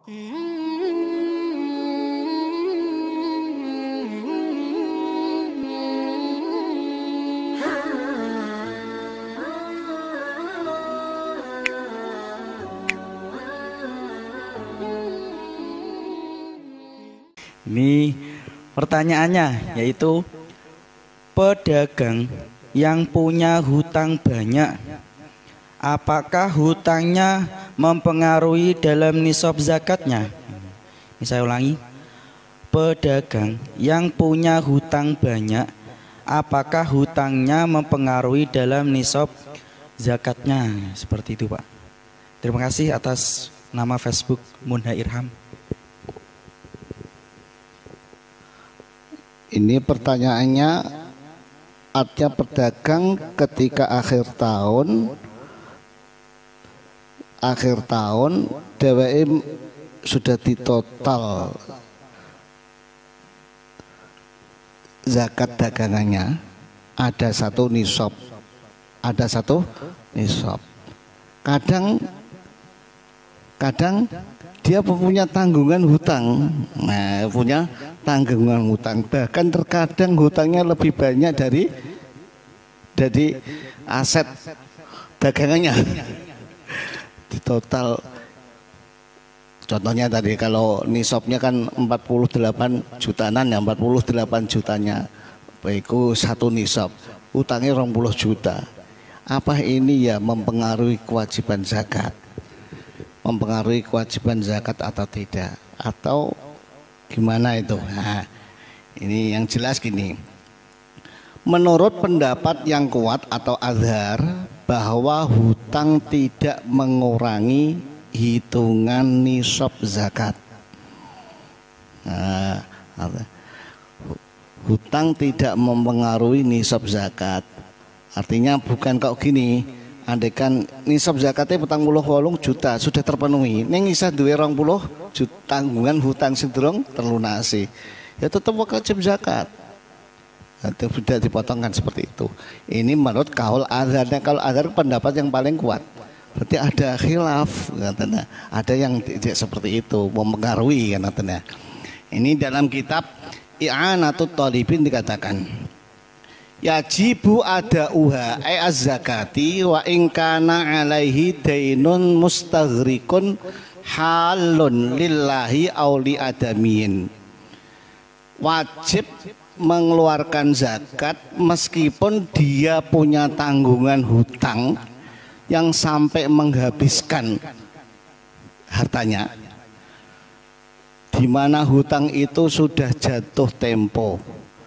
Ini pertanyaannya, yaitu pedagang yang punya hutang banyak, apakah hutangnya mempengaruhi dalam nisab zakatnya? Ini saya ulangi. Pedagang yang punya hutang banyak, apakah hutangnya mempengaruhi dalam nisab zakatnya? Seperti itu, Pak. Terima kasih atas nama Facebook Munda Irham. Ini pertanyaannya, artinya pedagang ketika akhir tahun DWI sudah ditotal zakat dagangannya, ada satu nisab. Kadang dia punya tanggungan hutang. Nah, punya tanggungan hutang. Bahkan terkadang hutangnya lebih banyak dari aset dagangannya. Di total, contohnya tadi kalau nisabnya kan 48 jutaan ya, 48 jutanya. Baikku satu nisab, hutangnya 20 juta. Apa ini ya mempengaruhi kewajiban zakat? Mempengaruhi kewajiban zakat atau tidak, atau gimana itu? Nah, ini yang jelas gini. Menurut pendapat yang kuat atau azhar, bahwa hutang tidak mengurangi hitungan nisab zakat. Nah, hutang tidak mempengaruhi nisab zakat. Artinya bukan kok gini. Andaikan nisab zakatnya 48 juta sudah terpenuhi, neng isa duwe 20 juta tanggungan hutang sindrong terlunasi, ya tetap wajib zakat. Itu tidak dipotongkan seperti itu. Ini menurut kaul azharnya. Kalau azhar pendapat yang paling kuat. Berarti ada khilaf katanya. Ada yang tidak seperti itu, mempengaruhi katanya. Ini dalam kitab I'anatut Thalibin dikatakan, yajibu ada uha ay az-zakati wa in kana alaihi dainun mustaghrikun halun lillahi aw li adamiyin. Wajib mengeluarkan zakat meskipun dia punya tanggungan hutang yang sampai menghabiskan hartanya, di mana hutang itu sudah jatuh tempo.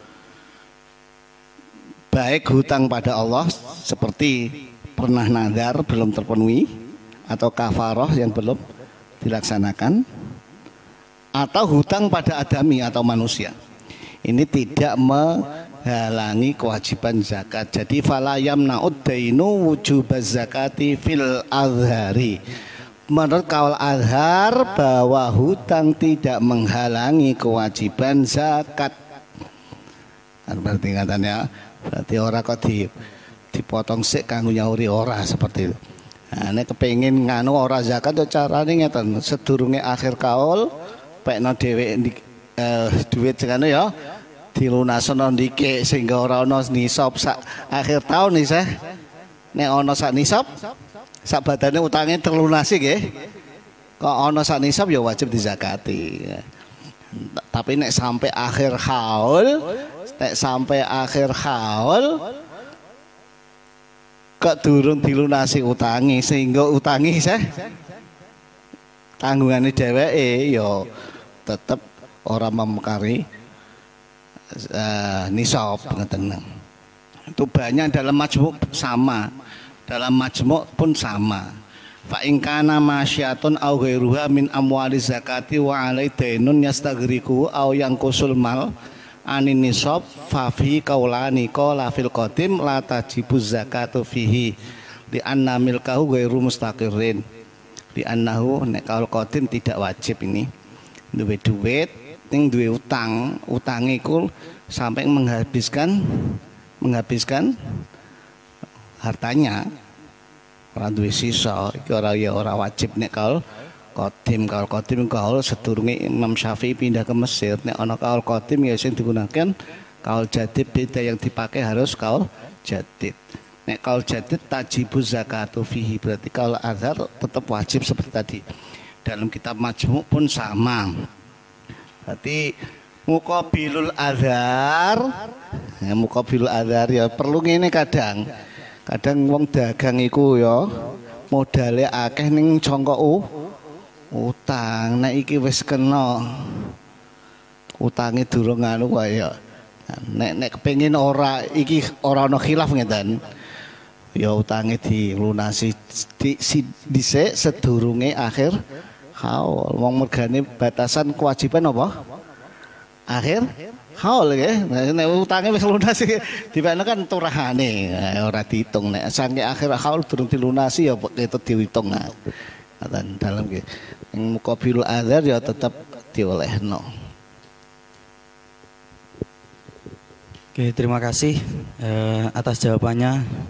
Baik hutang pada Allah seperti pernah nadar belum terpenuhi, atau kafaroh yang belum dilaksanakan, atau hutang pada adami atau manusia. Ini tidak menghalangi kewajiban zakat. Jadi fala yamna'ud dainu wujubaz zakati fil azhari. Menurut kaul azhar bahwa hutang tidak menghalangi kewajiban zakat. Berarti katanya, berarti orang kok dipotong sik kanggo nyauri ora seperti itu. Nah, nek kepengin nganu ora zakat yo carane ngeten, sedurunge akhir kaul pekno dhewek duit jengane ya dilunasno ndike sehingga ora ana nisab sak akhir tahun nih saya. Nek ana sak nisab sak badane utange terlunasi nggih. Kok ana sak nisab ya wajib dizakati. Tapi nek sampai akhir haul kok durung dilunasi utangi sehingga utangi tanggungane dheweke ya tetep ora memekari nisab ngeten. Itu banyak dalam majmu' sama. Dalam majmu' pun sama. Fa in kana masyatun aw ghairuha min amwali zakati wa alai dainun yastaghriqu aw yanqusul mal anin nisab fa fi qaulani qala fil qadim la tajibuz zakatu fihi li anna milkahu ghairu mustaqirrin. Li annahu nek kaul qadim tidak wajib ini. Duwe duit ning duwe utang, utange iku sampai menghabiskan hartanya. Ora duwe sisa, iki ora wajib nek Kaul qadim kaul sedurunge Imam Syafi'i pindah ke Mesir. Nek ana kaul qadim ya sing digunakan, kaul jadid beda, yang dipakai harus kaul jadid. Nek kaul jadid tajibu zakatu fihi, berarti kaul azhar tetap wajib seperti tadi. Dalam kitab Majmu' pun sama. Berarti muqabilul azhar, ya muqabilul azhar ya perlu ngene kadang wong dagang iku ya modale akeh ning jongkok utang, nek iki wis kena utange durung anu wae ya. Nek kepengin ora iki ora ana khilaf ngeten. Ya utange dilunasi dhisik sedurunge akhir haul. Wong mergane batasan kewajiban apa? Akhir haul nggih. Nek utange wis lunas dipekno kan turahane ora diitung. Nek sange akhir haul durung dilunasi ya itu diitung. Ngoten dalam nggih. Ing muqabilul azhar ya tetap diolehno. Oke, terima kasih atas jawabannya